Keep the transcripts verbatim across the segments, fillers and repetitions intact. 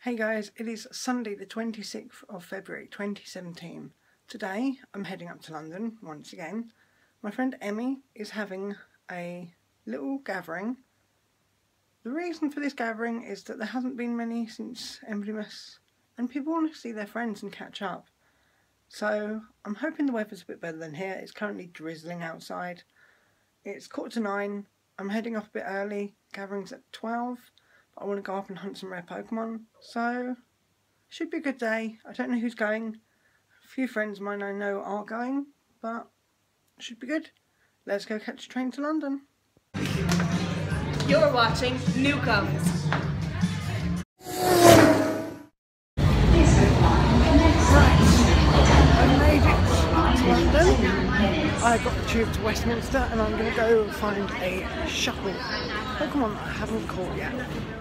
Hey guys, it is Sunday the twenty-sixth of February twenty seventeen. Today I'm heading up to London once again. My friend Emmy is having a little gathering. The reason for this gathering is that there hasn't been many since Emblemus and people want to see their friends and catch up. So I'm hoping the weather's a bit better than here. It's currently drizzling outside. It's quarter to nine. I'm heading off a bit early. Gathering's at twelve. I want to go up and hunt some rare Pokemon, so should be a good day. I don't know who's going. A few friends of mine I know are going, but should be good. Let's go catch a train to London. You're watching Newcomes. I made it to London. I got the tube to Westminster and I'm going to go find a Shuckle Pokemon that I haven't caught yet.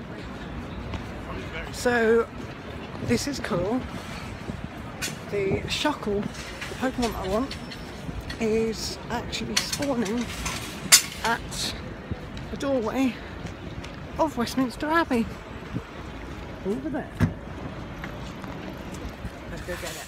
So this is cool. The Shuckle, the Pokemon I want, is actually spawning at the doorway of Westminster Abbey. Over there. Let's go get it.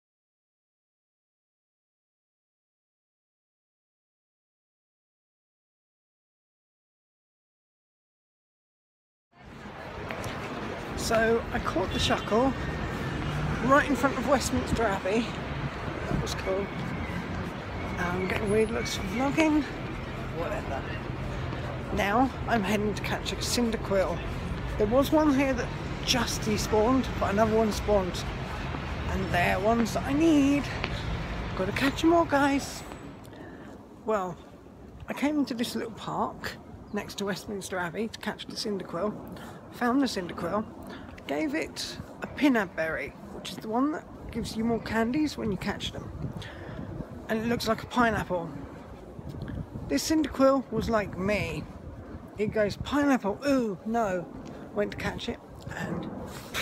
So I caught the Shuckle right in front of Westminster Abbey. That was cool. I'm getting weird looks for vlogging. Whatever. Now I'm heading to catch a Cyndaquil. There was one here that just despawned, but another one spawned. And they're ones that I need. Gotta catch them all, guys. Well, I came into this little park next to Westminster Abbey to catch the Cyndaquil. Found the Cyndaquil, gave it a Pinab berry, which is the one that gives you more candies when you catch them. And it looks like a pineapple. This Cyndaquil was like me. It goes, pineapple, ooh, no. Went to catch it and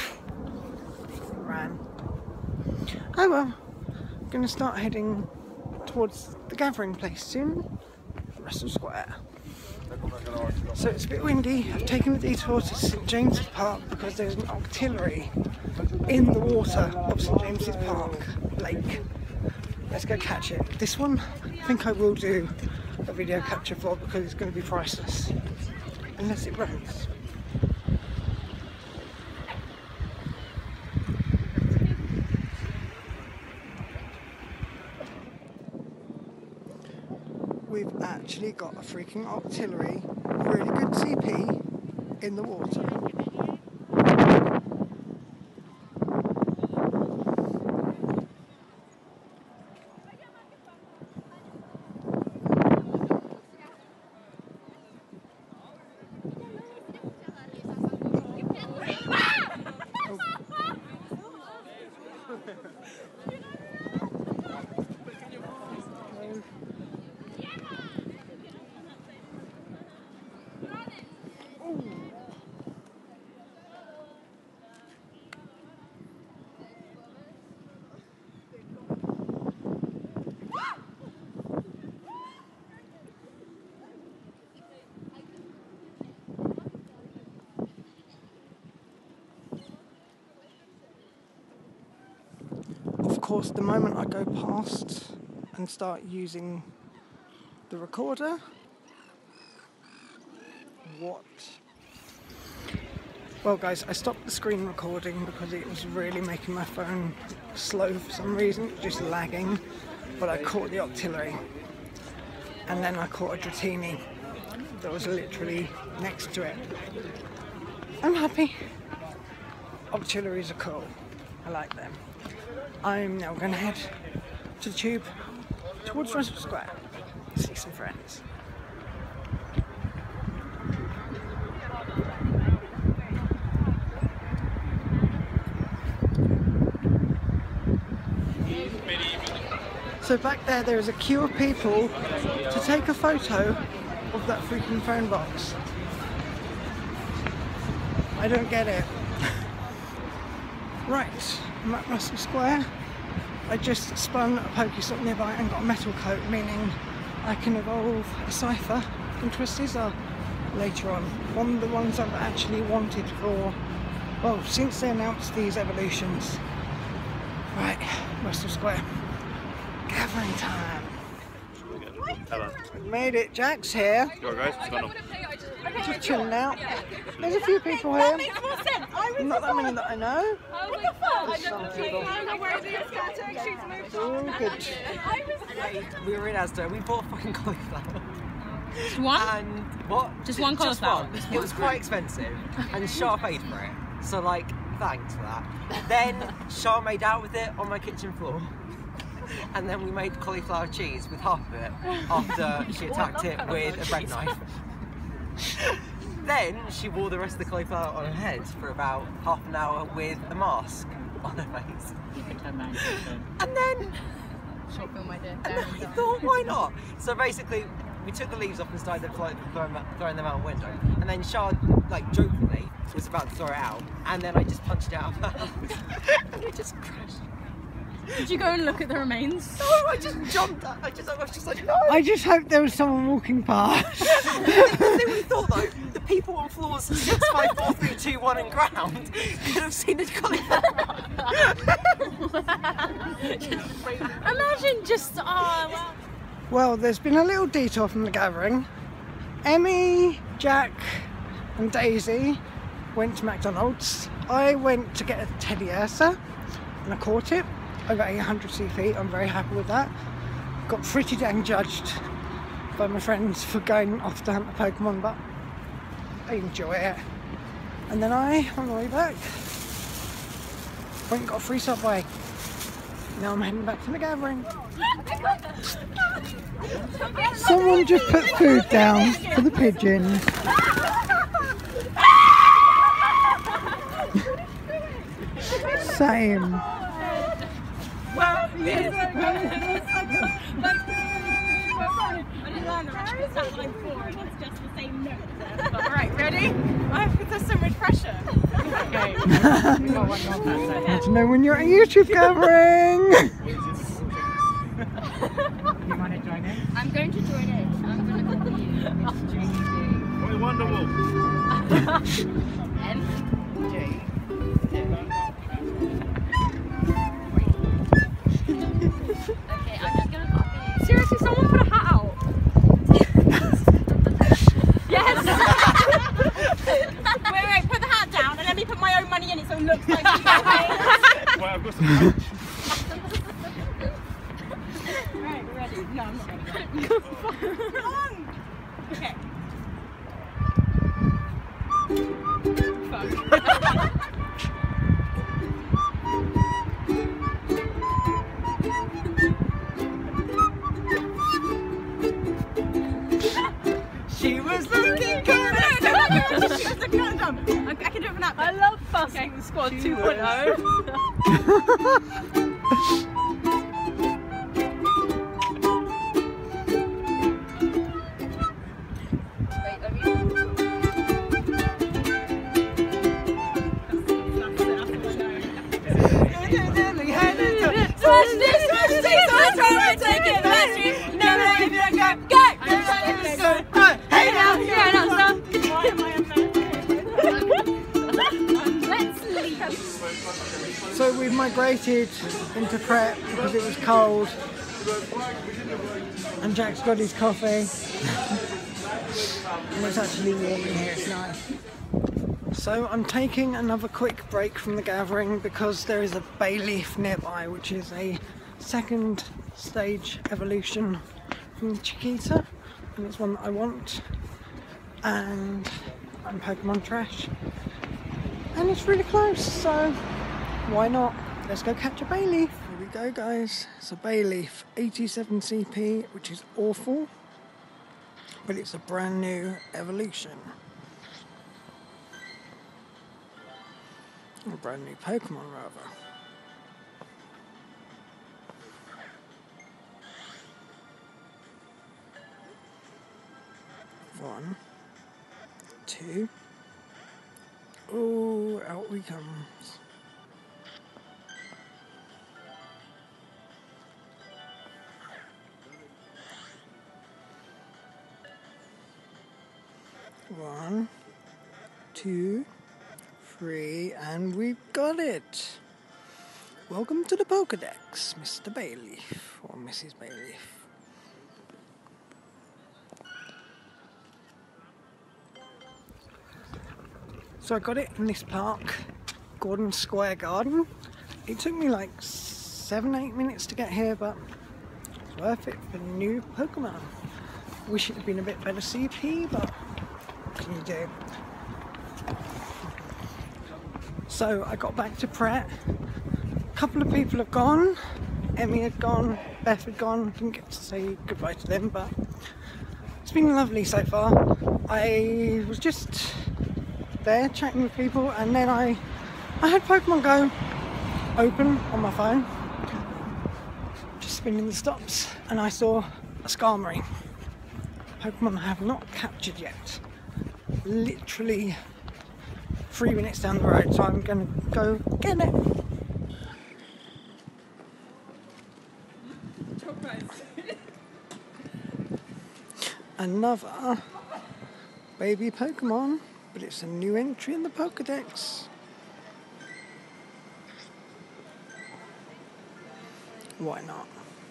ran. Oh well, I'm going to start heading towards the gathering place soon, Russell Square. So it's a bit windy. I've taken the detour to St James's Park because there's an octillery in the water of St James's Park Lake. Let's go catch it. This one, I think I will do a video capture for because it's going to be priceless. Unless it rains. We've actually got a freaking octillery, really good C P in the water. Of course, the moment I go past and start using the recorder, what? Well guys, I stopped the screen recording because it was really making my phone slow for some reason, just lagging, but I caught the octillery. And then I caught a Dratini that was literally next to it. I'm happy. Octilleries are cool. I like them. I'm now going to head to the tube towards Russell Square to see some friends. So back there, there is a queue of people to take a photo of that freaking phone box. I don't get it. Right, I'm at Russell Square. I just spun a Pokestop nearby and got a metal coat, meaning I can evolve a Cypher into a Scizor later on. One of the ones I've actually wanted for Well, since they announced these evolutions. Right, Westall Square. Gathering time. Hello. We made it. Jack's here. You alright, guys? What's going on? Just chilling out. There's a few people here. Not that many that I know. Some people. It's all good. We were in Asda, we bought fucking cauliflower. Just one? And what? Just one Just cauliflower? one. It was quite expensive, and Shah paid for it. So, like, thanks for that. Then Shah made out with it on my kitchen floor. And then we made cauliflower cheese with half of it after she attacked it with a bread knife. Then she wore the rest of the cauliflower on her head for about half an hour with a mask on her face. And then, Short film idea. and then we thought, why not? So basically, we took the leaves off and started throwing, throwing, throwing them out the window. And then Shah, like, jokingly, was about to throw it out. And then I just punched it out of her hand. And it just crashed. Did you go and look at the remains? No, I just jumped. I just, I was just like, no. I just hope there was someone walking past. The thing we thought though, the people on floors six, five, four, three, two, one and ground could have seen the cauliflower. Imagine just, oh, well. Well, there's been a little detour from the gathering. Emmy, Jack and Daisy went to McDonald's. I went to get a Teddy Ursa and I caught it. Over eight hundred C P, I'm very happy with that. Got pretty dang judged by my friends for going off to hunt the Pokemon, but I enjoy it. And then I, on the way back, went and got a free Subway. Now I'm heading back to the gathering. Someone just put food down for the pigeon. Same. Well, yes. I didn't learn that that line four, and it's just the same note. Alright, ready? Oh, there's so much pressure. Okay. I want to know when you're at a YouTube gathering. You want to join in? I'm going to join in. I'm going to copy you. What a wonderful. M J. Okay, I'm just gonna copy. Seriously, someone put a hat out. Yes. Wait, wait, put the hat down and let me put my own money in it so it looks like you got paid. Well, I've got some coach. Right, we're ready. No, I'm not ready. Come on. Okay. Fuck. She was looking good. I can do it for that. I love fussing the squad two point oh. Wait, let me. Smash this, smash this, smash it, take it, smash it. Never let it go, go. Hey now, here now, stop. Why am I a Let's leave. So we've migrated into prep because it was cold. And Jack's got his coffee. And it's actually warm in here, it's nice. So I'm taking another quick break from the gathering because there is a Bayleaf nearby, which is a second stage evolution from the Chiquita, and it's one that I want. And I'm Pokemon trash, and it's really close, so why not? Let's go catch a Bayleaf. Here we go, guys. It's a Bayleaf, eighty-seven C P, which is awful, but it's a brand new evolution. A brand new Pokemon, rather. One, two. Oh, out he comes. One, two, three, and we've got it. Welcome to the Pokedex, Mister Bayleaf, or Missus Bayleaf. So I got it in this park, Gordon Square Garden. It took me like seven, eight minutes to get here, but it's worth it for new Pokemon. Wish it had been a bit better C P, but what can you do? So I got back to Pret. A couple of people have gone. Emmy had gone, Beth had gone. Didn't get to say goodbye to them, but it's been lovely so far. I was just there chatting with people, and then I I had Pokemon Go open on my phone, just spinning the stops, and I saw a Skarmory. Pokemon I have not captured yet. Literally three minutes down the road, so I'm gonna go get it. Another baby Pokemon, but it's a new entry in the Pokedex. Why not?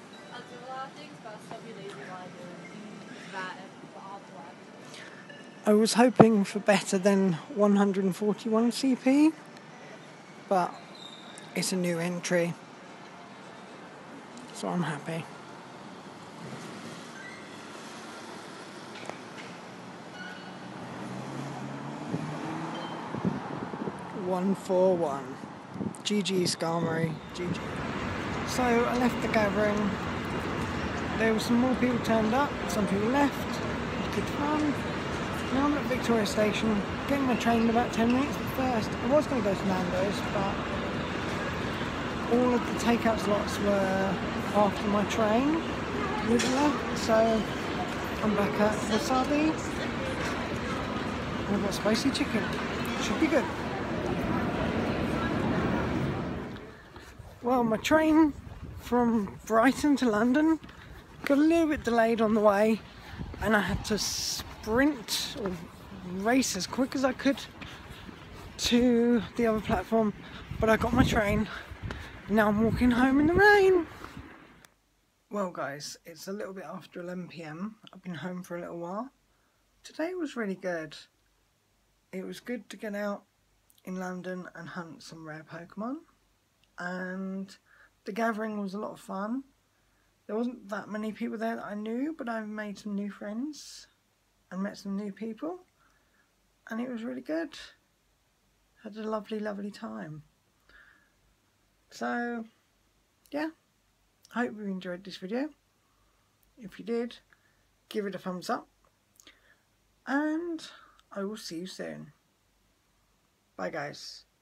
I was hoping for better than one hundred forty-one C P, but it's a new entry, so I'm happy. one four one. G G Skarmory. G G. So I left the gathering. There were some more people turned up, some people left. Good fun. Now I'm at Victoria Station, getting my train in about ten minutes. But first, I was going to go to Nando's, but all of the takeout slots were after my train was left, so I'm back at Wasabi. And I've got spicy chicken. Should be good. Well, my train from Brighton to London got a little bit delayed on the way, and I had to sprint or race as quick as I could to the other platform, but I got my train. Now I'm walking home in the rain. Well guys, it's a little bit after eleven p m. I've been home for a little while. Today was really good. It was good to get out in London and hunt some rare Pokemon. And the gathering was a lot of fun. There wasn't that many people there that I knew, but I made some new friends and met some new people, and it was really good. Had a lovely, lovely time. So, yeah, I hope you enjoyed this video. If you did, give it a thumbs up, and I will see you soon. Bye guys.